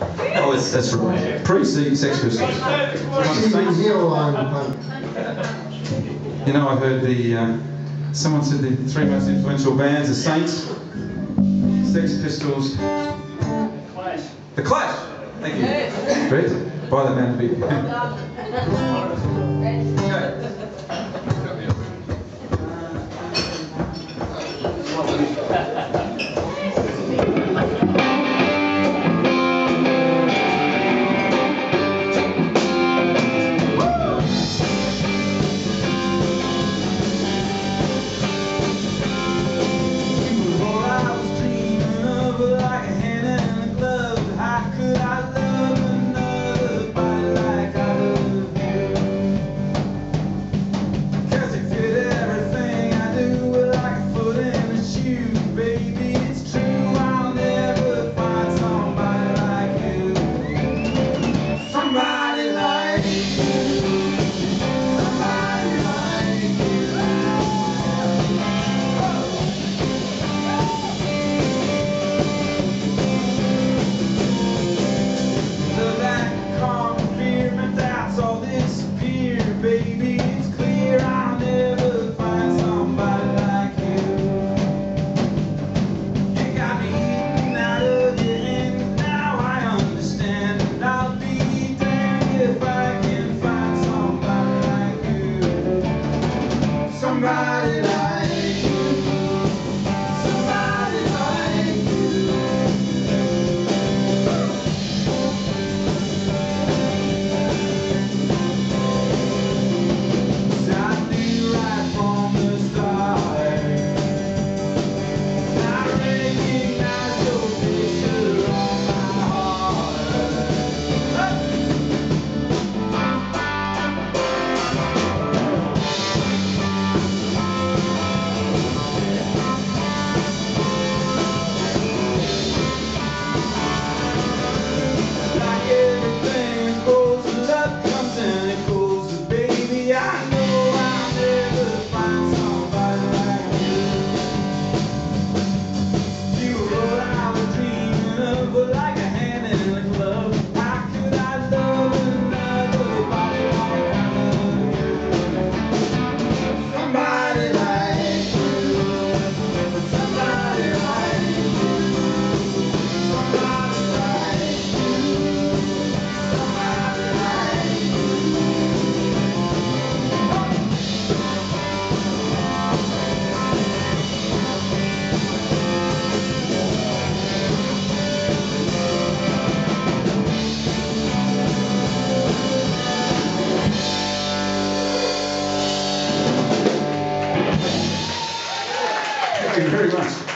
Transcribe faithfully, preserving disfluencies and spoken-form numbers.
Oh, it's, that's right. Pre-Sex Pistols. You know, I heard the, uh, someone said the three most influential bands are Saints, Sex Pistols, Clash. The Clash! Thank you. Great. Buy that man a beer. Okay. Somebody like you, somebody like you. I knew right from the start, I recognize your picture on my heart. Thank you very much.